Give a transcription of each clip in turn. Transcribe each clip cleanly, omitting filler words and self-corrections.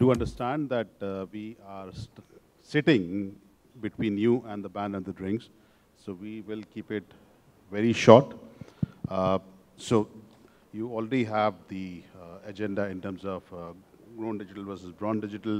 do understand that we are sitting between you and the band and the drinks, so we will keep it very short. So you already have the agenda in terms of grown digital versus brown digital.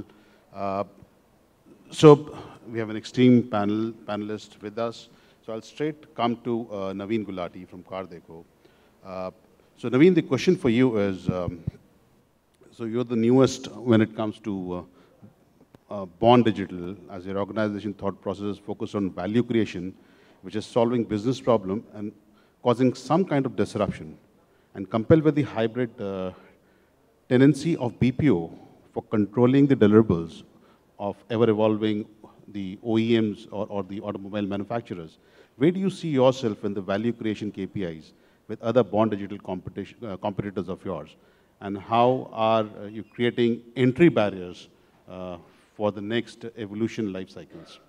So we have an extreme panelist with us. So I'll straight come to Naveen Gulati from Car-Dekho. So Naveen, the question for you is, so you're the newest when it comes to Born Digital, as your organization thought process is focused on value creation, which is solving business problem and causing some kind of disruption, and compelled with the hybrid tendency of BPO for controlling the deliverables of ever-evolving the OEMs or the automobile manufacturers. Where do you see yourself in the value creation KPIs with other Born Digital competitors of yours? And how are you creating entry barriers for the next evolution life cycles?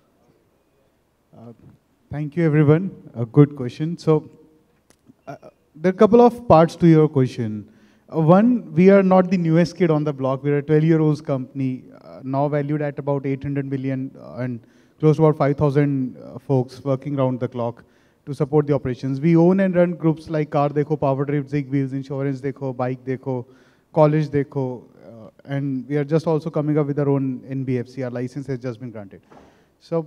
Thank you, everyone. A good question. So there are a couple of parts to your question. One, we are not the newest kid on the block. We're a 12-year-old company, now valued at about 800 million and close to about 5,000 folks working around the clock to support the operations. We own and run groups like Car-Dekho, Power-Trip, ZigWheels, Insurance Dekho, Bike Dekho, College Dekho, and we are just also coming up with our own NBFC. Our license has just been granted. So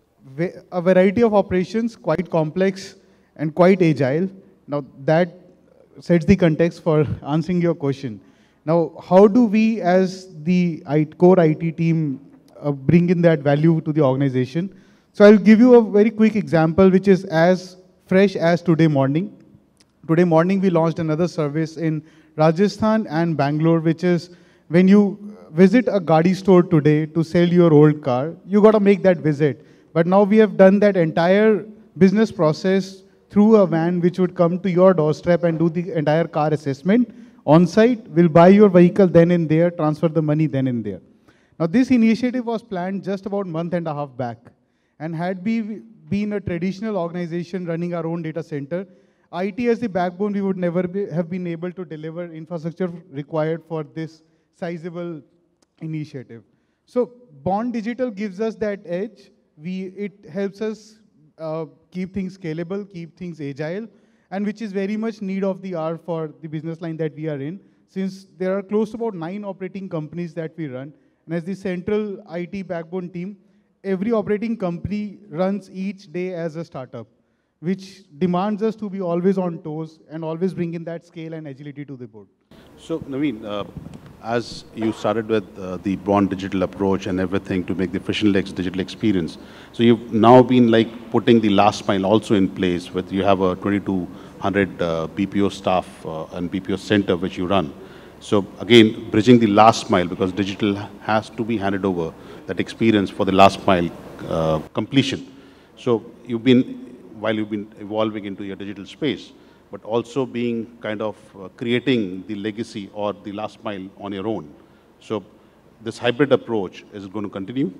a variety of operations, quite complex and quite agile. Now that sets the context for answering your question. Now, how do we as the core IT team bring in that value to the organization? So I'll give you a very quick example, which is as fresh as today morning. Today morning, we launched another service in Rajasthan and Bangalore, which is when you visit a Gadi store today to sell your old car, you got to make that visit. But now we have done that entire business process through a van which would come to your doorstep and do the entire car assessment on site, will buy your vehicle then and there, transfer the money then and there. Now this initiative was planned just about a month and a half back, and had we been a traditional organization running our own data center, IT as the backbone, we would never have been able to deliver infrastructure required for this sizable initiative. So Born Digital gives us that edge. It helps us keep things scalable, keep things agile, and which is very much need of the hour for the business line that we are in, since there are close to about 9 operating companies that we run. And as the central IT backbone team, every operating company runs each day as a startup, which demands us to be always on toes and always bring in that scale and agility to the board. So Naveen, as you started with the Born Digital approach and everything to make the frictionless digital experience, so you've now been like putting the last mile also in place with, you have a 2,200 BPO staff and BPO center which you run. So again, bridging the last mile, because digital has to be handed over, that experience for the last mile completion. So you've been, while you've been evolving into your digital space, but also being kind of creating the legacy or the last mile on your own. So this hybrid approach is going to continue?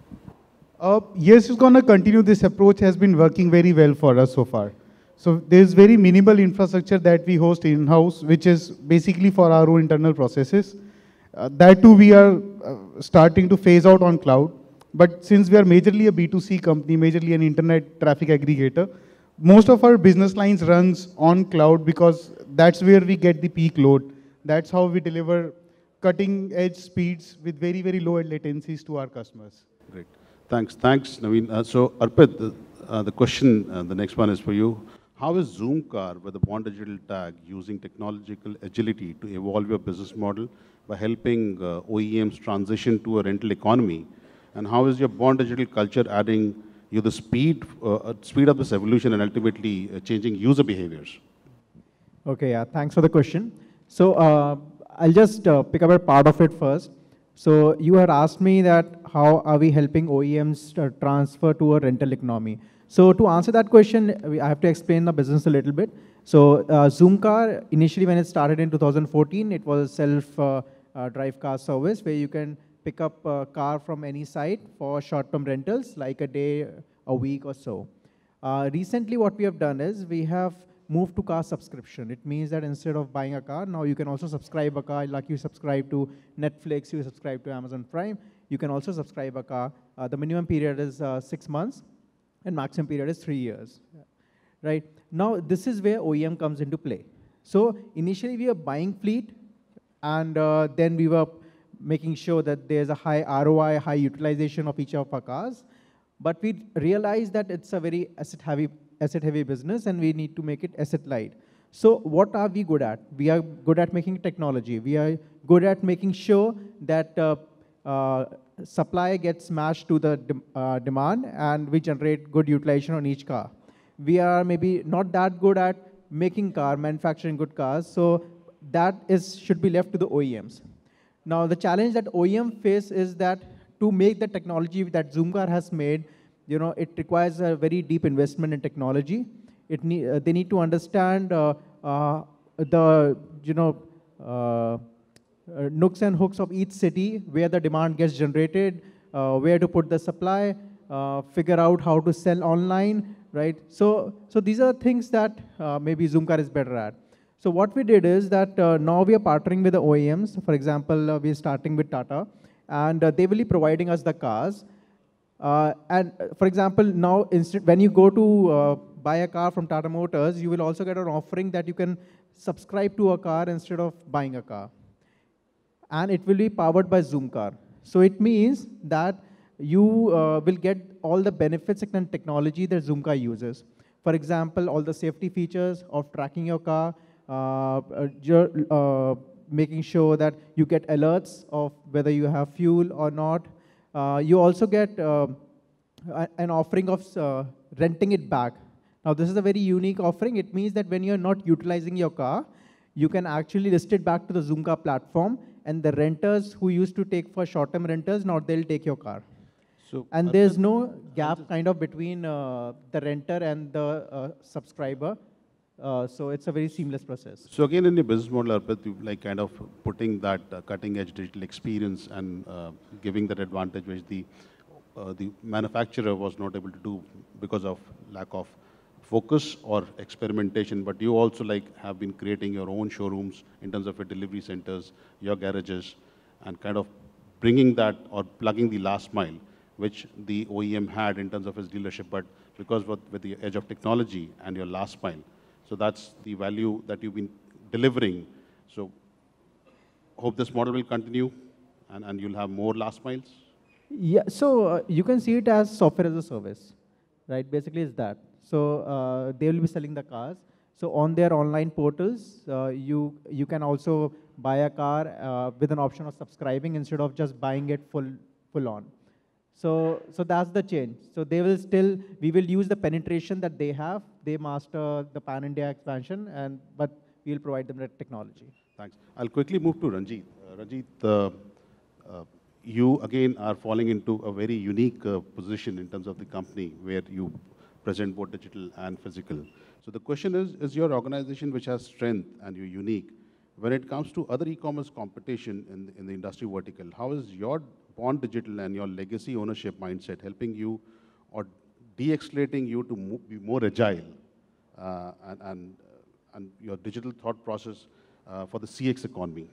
Yes, it's going to continue. This approach has been working very well for us so far. So there's very minimal infrastructure that we host in-house, which is basically for our own internal processes. That too, we are starting to phase out on cloud. But since we are majorly a B2C company, majorly an internet traffic aggregator, most of our business lines runs on cloud because that's where we get the peak load. That's how we deliver cutting edge speeds with very, very low latencies to our customers. Great. Thanks, Naveen. So Arpit, the question, the next one is for you. How is Zoomcar with the Born Digital tag using technological agility to evolve your business model by helping OEMs transition to a rental economy? And how is your Born Digital culture adding you the speed of this evolution and ultimately changing user behaviors? Okay, yeah, thanks for the question. So I'll just pick up a part of it first. So you had asked me that how are we helping OEMs transfer to a rental economy? So to answer that question, I have to explain the business a little bit. So Zoomcar, initially when it started in 2014, it was a self-drive car service where you can pick up a car from any site for short-term rentals, like a day, a week or so. Recently, what we have done is we have move to car subscription. It means that instead of buying a car, now you can also subscribe a car, like you subscribe to Netflix, you subscribe to Amazon Prime, you can also subscribe a car. The minimum period is 6 months, and maximum period is 3 years. Right? Now, this is where OEM comes into play. So initially, we were buying fleet, and then we were making sure that there's a high ROI, high utilization of each of our cars. But we realized that it's a very asset-heavy business, and we need to make it asset-light. So what are we good at? We are good at making technology. We are good at making sure that supply gets matched to the demand, and we generate good utilization on each car. We are maybe not that good at manufacturing good cars, so that should be left to the OEMs. Now, the challenge that OEM face is that to make the technology that Zoomcar has made, it requires a very deep investment in technology. They need to understand the nooks and hooks of each city, where the demand gets generated, where to put the supply, figure out how to sell online, right? So these are things that maybe Zoomcar is better at. So what we did is that now we are partnering with the OEMs. For example, we are starting with Tata, and they will be providing us the cars. And for example, now when you go to buy a car from Tata Motors, you will also get an offering that you can subscribe to a car instead of buying a car. And it will be powered by Zoomcar. So it means that you will get all the benefits and technology that Zoomcar uses. For example, all the safety features of tracking your car, making sure that you get alerts of whether you have fuel or not. You also get an offering of renting it back. Now, this is a very unique offering. It means that when you're not utilizing your car, you can actually list it back to the Zoomcar platform, and the renters who used to take for short-term renters, now they'll take your car. So, and there's no gap kind of between the renter and the subscriber. So it's a very seamless process. So again, in your business model, Arpit, you like kind of putting that cutting-edge digital experience and giving that advantage which the manufacturer was not able to do because of lack of focus or experimentation. But you also have been creating your own showrooms in terms of your delivery centers, your garages, and kind of bringing that or plugging the last mile, which the OEM had in terms of his dealership, but because with the edge of technology and your last mile. So that's the value that you've been delivering. So hope this model will continue and you'll have more last miles. Yeah, so you can see it as software as a service, right? Basically it's that. So they will be selling the cars. So on their online portals, you can also buy a car with an option of subscribing instead of just buying it full on. So that's the change. So we will use the penetration that they have. They master the pan-India expansion, but we'll provide them the technology. Thanks. I'll quickly move to Ranjit. Ranjit, you again are falling into a very unique position in terms of the company where you present both digital and physical. So the question is your organization which has strength and you're unique, when it comes to other e-commerce competition in the industry vertical, how is your Born Digital and your legacy ownership mindset helping you or de-escalating you to be more agile and your digital thought process for the CX economy?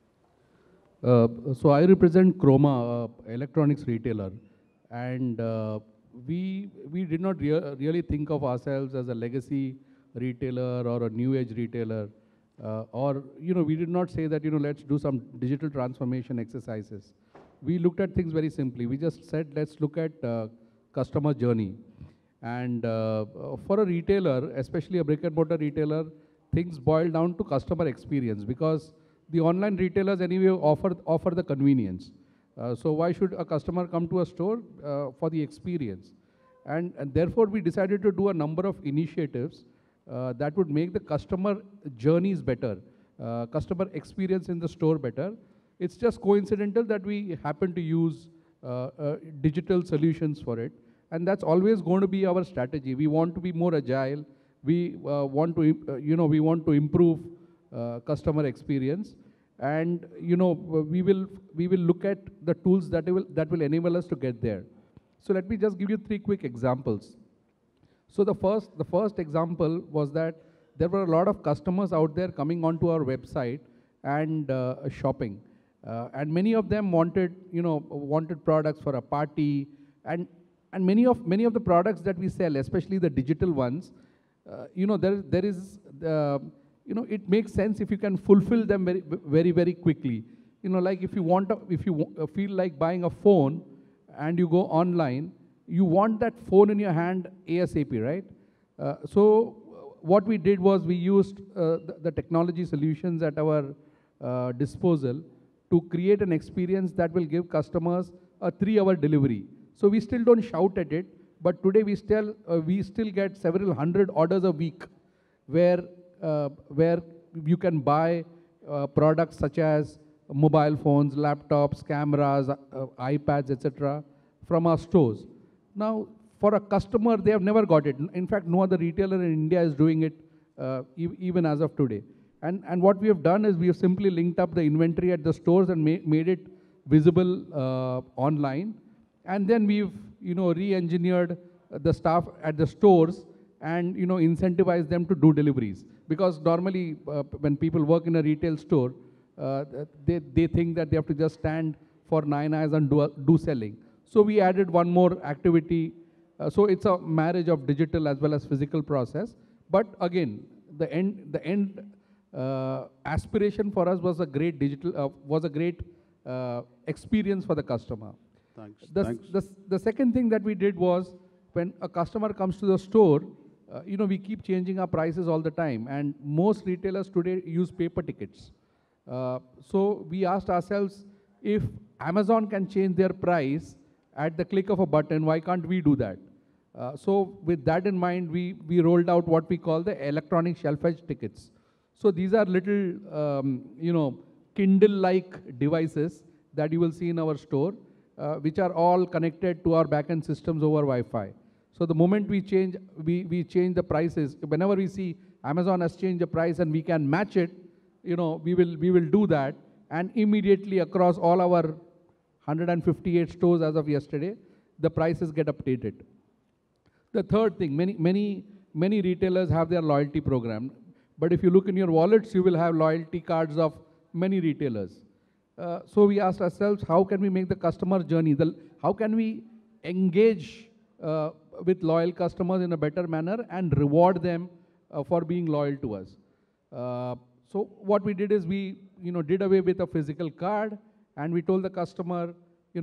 So I represent Croma, electronics retailer, and we did not really think of ourselves as a legacy retailer or a new age retailer, or we did not say that let's do some digital transformation exercises. We looked at things very simply. We just said, let's look at customer journey. And for a retailer, especially a brick and mortar retailer, things boil down to customer experience because the online retailers anyway offer the convenience. So why should a customer come to a store? For the experience. And therefore, we decided to do a number of initiatives that would make the customer journeys better, customer experience in the store better. It's just coincidental that we happen to use digital solutions for it. And that's always going to be our strategy. We want to be more agile. We want to improve customer experience. And we will look at the tools that will enable us to get there. So let me just give you 3 quick examples. So the first example was that there were a lot of customers out there coming onto our website and shopping. And many of them wanted, wanted products for a party, and many of the products that we sell, especially the digital ones, there is, it makes sense if you can fulfill them very quickly. Like if you feel like buying a phone and you go online, you want that phone in your hand ASAP, right? So what we did was we used the technology solutions at our disposal to create an experience that will give customers a 3-hour delivery. So we still don't shout at it, but today we still get several hundred orders a week where you can buy products such as mobile phones, laptops, cameras, iPads, etc. from our stores. Now, for a customer, they have never got it. In fact, no other retailer in India is doing it even as of today. And what we have done is we have simply linked up the inventory at the stores and made it visible online. And then we've re-engineered the staff at the stores and incentivize them to do deliveries. Because normally when people work in a retail store, they think that they have to just stand for 9 hours and do selling. So we added one more activity. So it's a marriage of digital as well as physical process. But again, the end aspiration for us was a great experience for the customer. Thanks. The second thing that we did was when a customer comes to the store, we keep changing our prices all the time, and most retailers today use paper tickets. So we asked ourselves, if Amazon can change their price at the click of a button, why can't we do that? So with that in mind, we rolled out what we call the electronic shelf-edge tickets. So these are little, Kindle-like devices that you will see in our store, which are all connected to our backend systems over Wi-Fi. So the moment we change the prices, whenever we see Amazon has changed the price and we can match it, we will do that, and immediately across all our 158 stores as of yesterday, the prices get updated. The third thing, many retailers have their loyalty program, but if you look in your wallets, you will have loyalty cards of many retailers. So we asked ourselves, how can we make the customer journey? How can we engage with loyal customers in a better manner and reward them for being loyal to us? So what we did is we did away with a physical card, and we told the customer,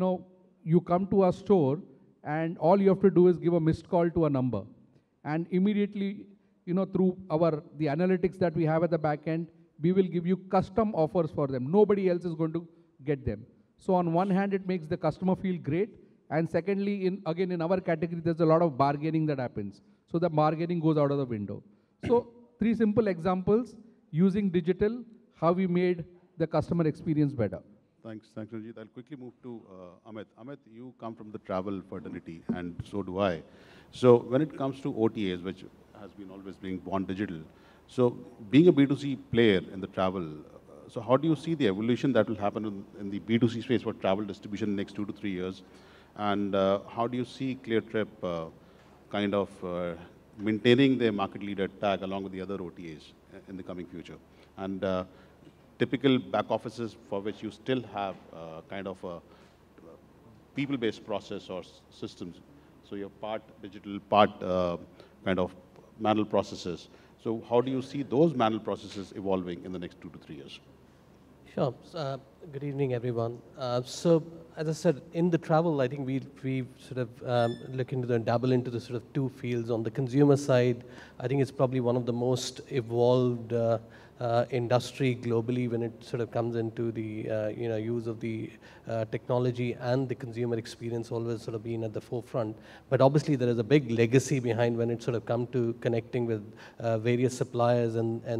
you come to our store and all you have to do is give a missed call to a number. And immediately, through the analytics that we have at the back end, we will give you custom offers for them. Nobody else is going to get them. So on one hand, it makes the customer feel great. And secondly, again, in our category, there's a lot of bargaining that happens. So the bargaining goes out of the window. So 3 simple examples using digital, how we made the customer experience better. Thanks, Ranjit. I'll quickly move to Amit. Amit, you come from the travel fraternity, and so do I. So when it comes to OTAs, which has been always being born digital, so being a B2C player in the travel, so how do you see the evolution that will happen in the B2C space for travel distribution in the next 2 to 3 years? And how do you see Cleartrip kind of maintaining their market leader tag along with the other OTAs in the coming future? And typical back offices for which you still have kind of a people-based process or systems. So you're part digital, part kind of manual processes. So how do you see those manual processes evolving in the next 2 to 3 years? Sure. Good evening, everyone. So, as I said, in the travel, I think we sort of look into and dabble into the sort of 2 fields. On the consumer side, I think it's probably one of the most evolved industry globally when it sort of comes into the use of the technology, and the consumer experience always sort of been at the forefront. But obviously there is a big legacy behind when it sort of come to connecting with various suppliers,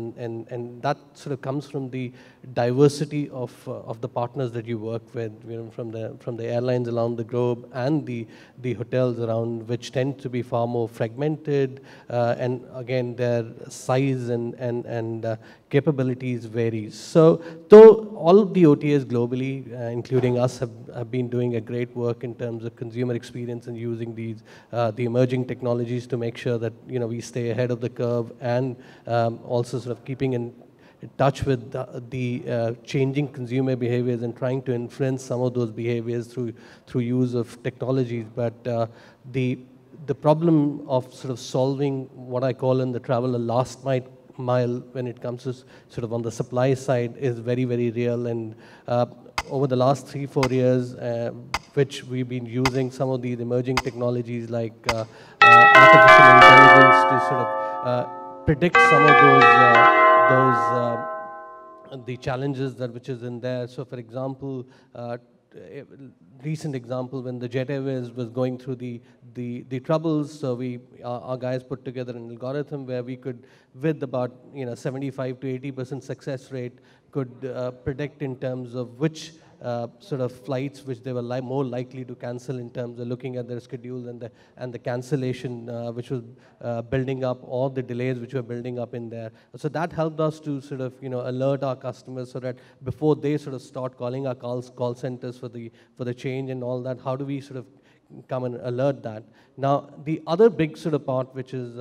and that sort of comes from the diversity of the partners that you work with, from the airlines around the globe and the hotels around, which tend to be far more fragmented, and again their size and capabilities varies. So though all of the OTAs globally, including us, have been doing a great work in terms of consumer experience and using these the emerging technologies to make sure that we stay ahead of the curve, and also sort of keeping in touch with the changing consumer behaviors and trying to influence some of those behaviors through use of technologies. But the problem of sort of solving what I call in the travel a last mile when it comes to sort of on the supply side is very, very real. And over the last 3-4 years, which we've been using some of these emerging technologies like artificial intelligence to sort of predict some of the challenges which is in there. So for example, recent example, when the Jet Airways was going through the troubles, so our guys put together an algorithm where we could, with about 75 to 80% success rate, could predict in terms of which sort of flights which they were more likely to cancel in terms of looking at their schedules and the cancellation which was building up, or the delays which were building up in there. So that helped us to sort of alert our customers so that before they sort of start calling our call centers for the change and all that, how do we sort of come and alert that? Now the other big sort of part which is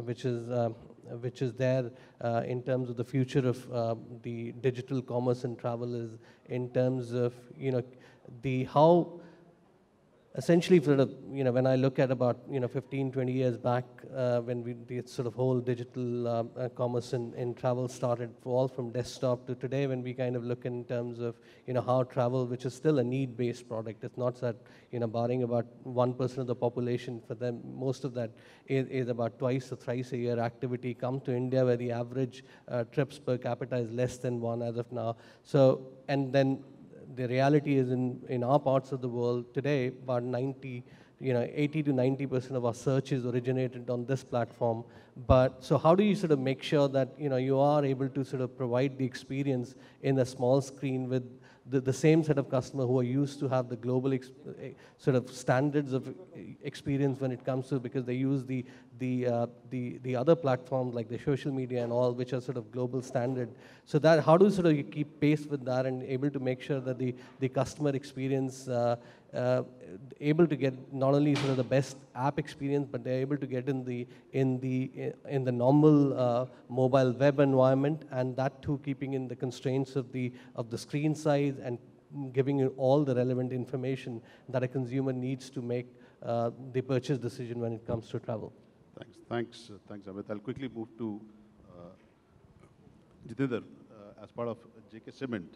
there in terms of the future of the digital commerce and travel is in terms of how essentially sort of when I look at about 15-20 years back when the sort of whole digital commerce in travel started all from desktop to today, when we kind of look in terms of how travel, which is still a need-based product, it's not that barring about 1% of the population, for them most of that is about twice or thrice a year activity come to India, where the average trips per capita is less than 1 as of now. So, and then the reality is in our parts of the world today, about 80 to 90% of our searches originated on this platform. But so how do you sort of make sure that you are able to sort of provide the experience in a small screen with the same set of customer who are used to have the global sort of standards of experience when it comes to, because they use the other platforms like the social media and all, which are sort of global standard. So that how do you sort of keep pace with that and able to make sure that the customer experience able to get not only sort of the best app experience, but they're able to get in the normal mobile web environment, and that too keeping in the constraints of the screen size and giving you all the relevant information that a consumer needs to make the purchase decision when it comes to travel. Thanks, Amit. I'll quickly move to Jitendra as part of JK Cement.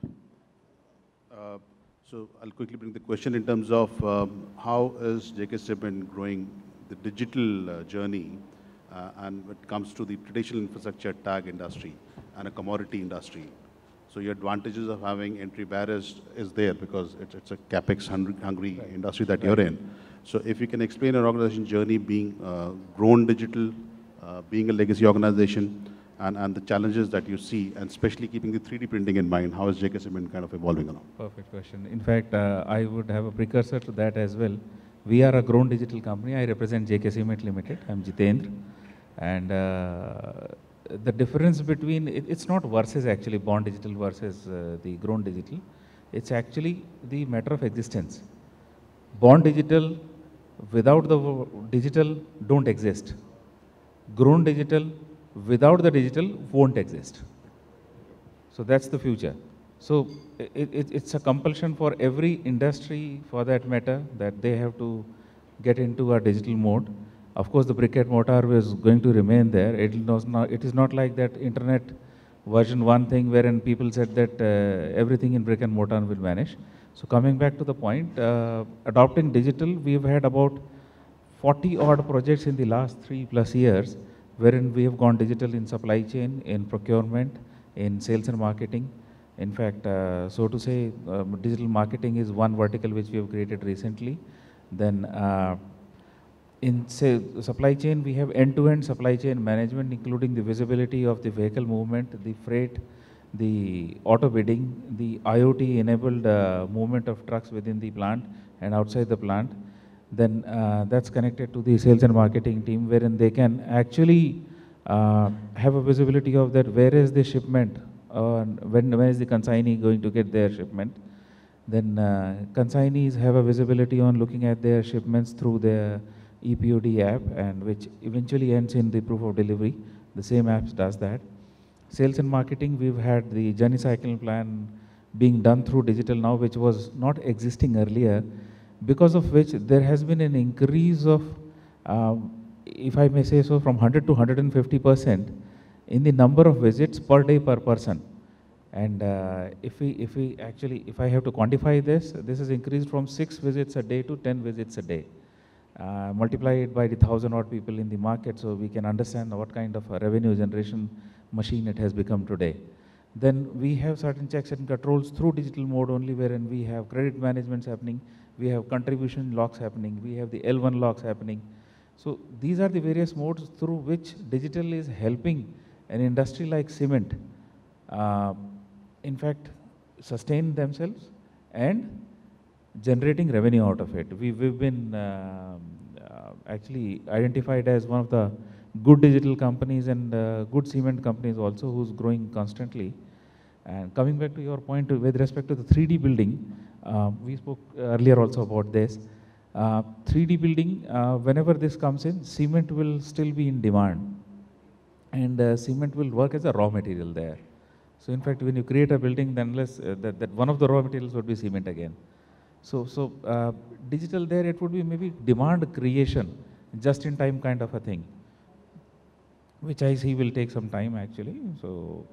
So I'll quickly bring the question in terms of how is JK Cement growing the digital journey and when it comes to the traditional infrastructure tag industry and a commodity industry. So your advantages of having entry barriers is there because it's a capex hungry industry that you're in. So if you can explain your organization journey being grown digital, being a legacy organization, and the challenges that you see, and especially keeping the 3D printing in mind, how is JK Cement kind of evolving along? Perfect question. In fact, I would have a precursor to that as well. We are a grown digital company. I represent JK Cement Limited. I'm Jitendra. And the difference between, it's not versus actually born digital versus the grown digital. It's actually the matter of existence. Born digital, without the digital, don't exist. Grown digital, without the digital, won't exist. So that's the future. So it's a compulsion for every industry, for that matter, that they have to get into a digital mode. Of course, the brick and mortar is going to remain there. It is not like that internet version 1 thing wherein people said that everything in brick and mortar will vanish. So coming back to the point, adopting digital, we've had about 40 odd projects in the last 3+ years, wherein we have gone digital in supply chain, in procurement, in sales and marketing. In fact, so to say, digital marketing is one vertical which we have created recently. Then in supply chain, we have end-to-end supply chain management, including the visibility of the vehicle movement, the freight, the auto bidding, the IoT-enabled movement of trucks within the plant and outside the plant. Then that's connected to the sales and marketing team, wherein they can actually have a visibility of that, where is the shipment when is the consignee going to get their shipment. Then consignees have a visibility on looking at their shipments through their EPOD app, and which eventually ends in the proof of delivery. The same app does that. Sales and marketing, we've had the journey cycle plan being done through digital now, which was not existing earlier, because of which there has been an increase of, if I may say so, from 100 to 150% in the number of visits per day per person. And if I have to quantify this, this has increased from 6 visits a day to 10 visits a day. Multiply it by the 1,000 odd people in the market, so we can understand what kind of a revenue generation machine it has become today. Then we have certain checks and controls through digital mode only, wherein we have credit management happening, we have contribution locks happening, we have the L1 locks happening. So these are the various modes through which digital is helping an industry like cement, in fact, sustain themselves and generating revenue out of it. We've been actually identified as one of the good digital companies and good cement companies also, who's growing constantly. And coming back to your point with respect to the 3D building, we spoke earlier also about this. 3D building, whenever this comes in, cement will still be in demand, and cement will work as a raw material there. So in fact, when you create a building, then that one of the raw materials would be cement again. So digital there, it would be maybe demand creation, just in time kind of a thing, which I see will take some time actually. So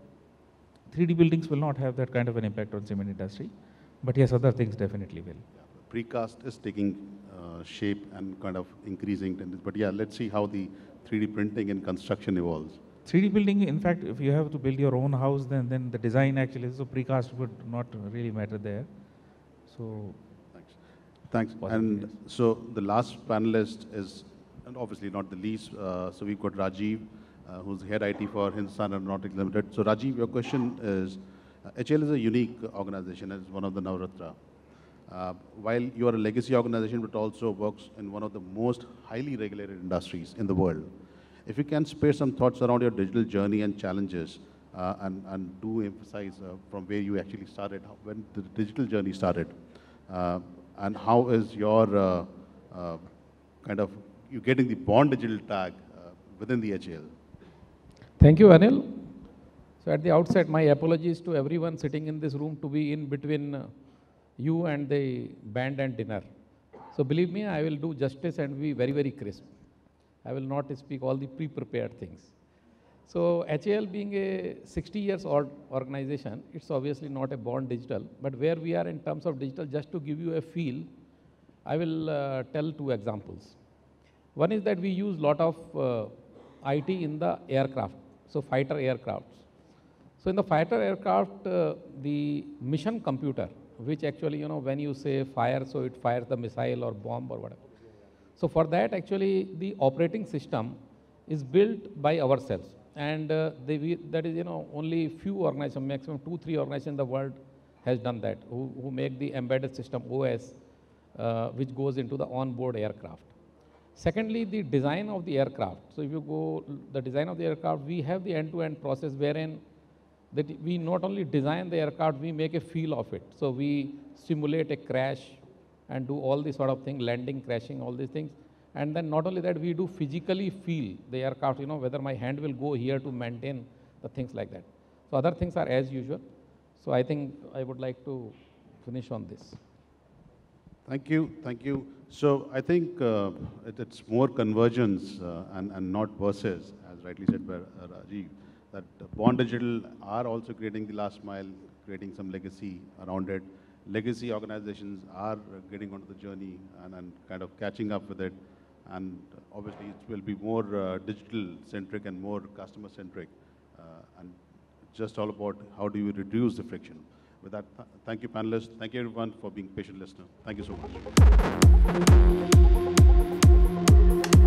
3D buildings will not have that kind of an impact on cement industry, but yes, other things definitely will. Precast is taking shape and kind of increasing, but yeah, let's see how the 3D printing and construction evolves. 3D building, in fact, if you have to build your own house, then the design actually, so precast would not really matter there. So, thanks. And so the last panelist is, and obviously not the least, so we've got Rajiv, who's head IT for Hindustan Aeronautics Limited. So Rajiv, your question is, HAL is a unique organization as one of the Navratra. While you are a legacy organization, but also works in one of the most highly regulated industries in the world. If you can spare some thoughts around your digital journey and challenges, and do emphasize from where you actually started, when the digital journey started, and how is your kind of, you getting the Born Digital tag within the HAL? Thank you, Anil. So at the outset, my apologies to everyone sitting in this room to be in between you and the band and dinner. So believe me, I will do justice and be very, very crisp. I will not speak all the pre-prepared things. So HAL being a 60 years old organization, it's obviously not a born digital, but where we are in terms of digital, just to give you a feel, I will tell 2 examples. One is that we use a lot of IT in the aircraft, so fighter aircrafts. So in the fighter aircraft, the mission computer, which actually, when you say fire, so it fires the missile or bomb or whatever. So for that, actually, the operating system is built by ourselves. And that is, only few organizations, maximum 2-3 organizations in the world has done that, who make the embedded system OS, which goes into the onboard aircraft. Secondly, the design of the aircraft. So if you go, the design of the aircraft, we have the end-to-end process wherein that we not only design the aircraft, we make a feel of it. So we simulate a crash and do all these sort of things, landing, crashing, all these things. And then not only that, we do physically feel the aircraft, whether my hand will go here to maintain the things like that. So other things are as usual. So I think I would like to finish on this. Thank you, thank you. So I think it's more convergence and not versus, as rightly said by Rajiv, that Born Digital are also creating the last mile, creating some legacy around it. Legacy organizations are getting onto the journey and kind of catching up with it. And obviously it will be more digital-centric and more customer-centric. And just all about how do you reduce the friction. With that, thank you, panelists. Thank you, everyone, for being patient listeners. Thank you so much.